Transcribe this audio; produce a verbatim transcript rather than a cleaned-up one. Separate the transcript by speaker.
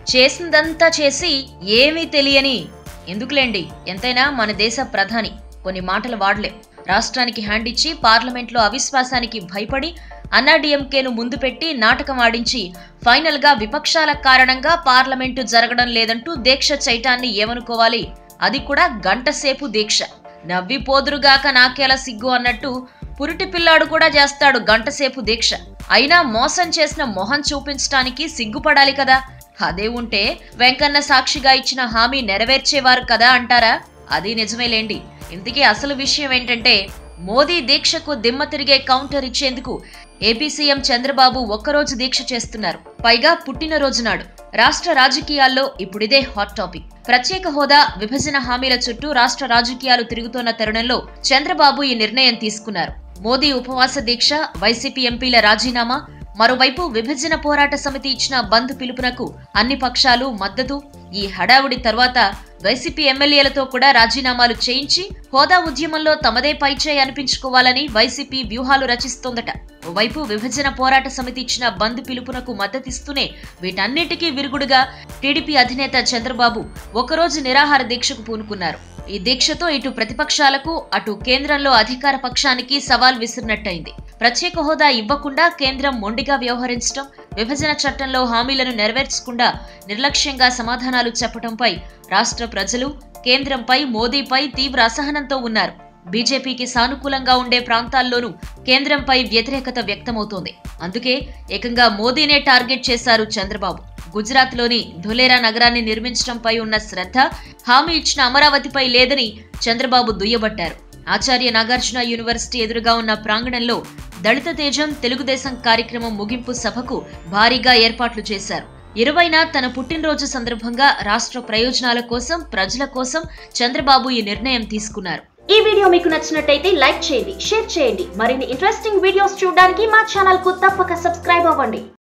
Speaker 1: చేసిందంతా చేసి ఏమీ తెలియని ఎందుకులేండి, ఎంతైనా మన దేశ ప్రధాని కొన్ని మాటలు వాడలే. రాష్ట్రానికి హ్యాండ్ ఇచ్చి పార్లమెంట్లో అవిశ్వాసానికి భయపడి అన్నాడీఎంకేను ముందు పెట్టి నాటకం ఆడించి ఫైనల్ గా విపక్షాల కారణంగా పార్లమెంటు జరగడం లేదంటూ దీక్ష చేయటాన్ని ఏమనుకోవాలి? అది కూడా గంట సేపు దీక్ష. నవ్వి పోదురుగాక నాకేలా సిగ్గు అన్నట్టు పురిటి పిల్లాడు కూడా చేస్తాడు గంటసేపు దీక్ష. అయినా మోసం చేసిన మొహం చూపించడానికి సిగ్గుపడాలి కదా. అదే ఉంటే వెంకన్న సాక్షిగా ఇచ్చిన హామీ నెరవేర్చేవారు కదా అంటారా? అది నిజమేలేండి. ఇంతకీ అసలు విషయం ఏంటంటే, మోదీ దీక్షకు దిమ్మ తిరిగే కౌంటర్ ఇచ్చేందుకు ఏపీ సీఎం చంద్రబాబు ఒక్కరోజు దీక్ష చేస్తున్నారు. పైగా పుట్టినరోజు నాడు. రాష్ట్ర రాజకీయాల్లో ఇప్పుడిదే హాట్ టాపిక్. ప్రత్యేక హోదా, విభజన హామీల చుట్టూ రాష్ట్ర రాజకీయాలు తిరుగుతున్న తరుణంలో చంద్రబాబు ఈ నిర్ణయం తీసుకున్నారు. మోదీ ఉపవాస దీక్ష, వైసీపీ ఎంపీల రాజీనామా, మరోవైపు విభజన పోరాట సమితి ఇచ్చిన బంద్ పిలుపునకు అన్ని పక్షాలు మద్దతు. ఈ హడావుడి తర్వాత వైసీపీ ఎమ్మెల్యేలతో కూడా రాజీనామాలు చేయించి హోదా ఉద్యమంలో తమదే పైచేయి అనిపించుకోవాలని వైసీపీ వ్యూహాలు రచిస్తోందట. ఓవైపు విభజన పోరాట సమితి ఇచ్చిన బంద్ పిలుపునకు మద్దతిస్తూనే వీటన్నిటికీ విరుగుడుగా టీడీపీ అధినేత చంద్రబాబు ఒకరోజు నిరాహార దీక్షకు పూనుకున్నారు. ఈ దీక్షతో ఇటు ప్రతిపక్షాలకు, అటు కేంద్రంలో అధికార పక్షానికి సవాల్ విసిరినట్టయింది. ప్రత్యేక హోదా ఇవ్వకుండా కేంద్రం మొండిగా వ్యవహరించడం, విభజన చట్టంలో హామీలను నెరవేర్చకుండా నిర్లక్ష్యంగా సమాధానాలు చెప్పడంపై రాష్ట్ర ప్రజలు కేంద్రంపై, మోదీపై తీవ్ర అసహనంతో ఉన్నారు. బీజేపీకి సానుకూలంగా ఉండే ప్రాంతాల్లోనూ కేంద్రంపై వ్యతిరేకత వ్యక్తమవుతోంది. అందుకే ఏకంగా మోదీనే టార్గెట్ చేశారు చంద్రబాబు. గుజరాత్లోని ధులేరా నగరాన్ని నిర్మించడంపై ఉన్న శ్రద్ధ హామీ ఇచ్చిన అమరావతిపై లేదని చంద్రబాబు దుయ్యబట్టారు. ఆచార్య నాగార్జున యూనివర్సిటీ ఎదురుగా ఉన్న ప్రాంగణంలో దళిత తేజం తెలుగుదేశం కార్యక్రమం ముగింపు సభకు భారీగా ఏర్పాట్లు చేశారు. ఇరవైన తన పుట్టినరోజు సందర్భంగా రాష్ట్ర ప్రయోజనాల కోసం, ప్రజల కోసం చంద్రబాబు ఈ నిర్ణయం తీసుకున్నారు.
Speaker 2: ఈ వీడియో మీకు నచ్చినట్టయితే లైక్ చేయండి, షేర్ చేయండి. మరిన్ని ఇంట్రెస్టింగ్ వీడియోస్ చూడడానికి మా ఛానల్ కు తప్పక సబ్స్క్రైబ్ అవ్వండి.